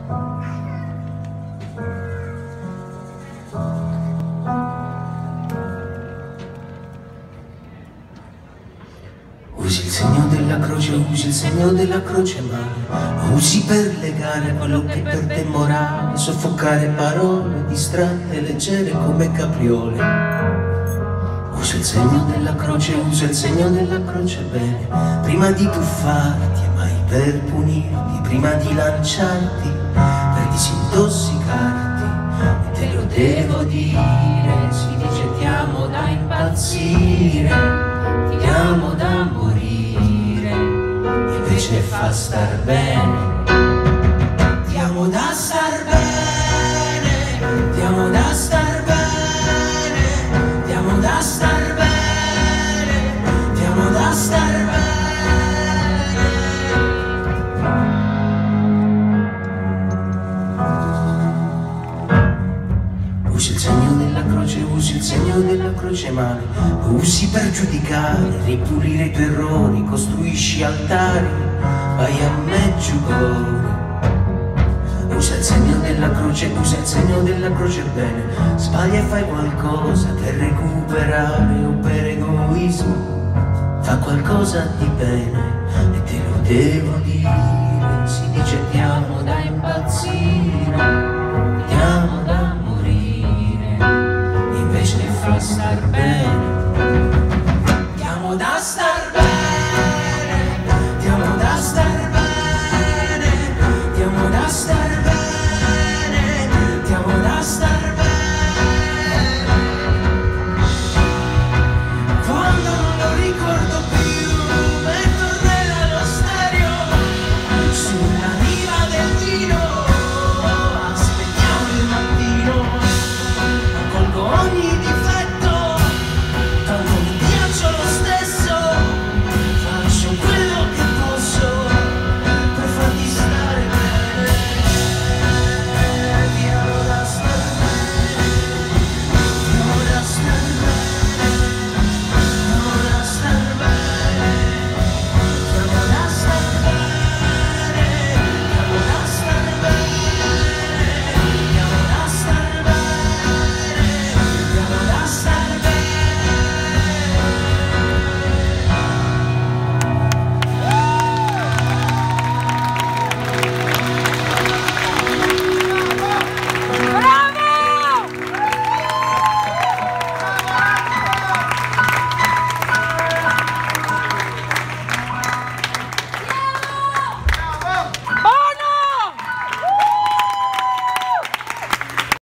Usi il segno della croce, usi il segno della croce, ma lo usi per legare quello che per te è morale, soffocare parole distratte, leggere come capriole. Usa il segno della croce, usa il segno della croce bene, prima di tuffarti e mai per punirti, prima di lanciarti, per disintossicarti. E te lo devo dire, si dice ti amo da impazzire, ti amo da morire, invece fa star bene. Ti amo da star bene, ti amo da star bene, ti amo da star bene, ti amo da star bene. Usi il segno della croce, usi il segno della croce male, lo usi per giudicare, ripulire i tuoi errori, costruisci altari, vai a Meggiugorje. Usa il segno della croce, usa il segno della croce bene, sbaglia e fai qualcosa per recuperare o per egoismo, fa qualcosa di bene e te lo devo dire, si dice ti amo da impazzire.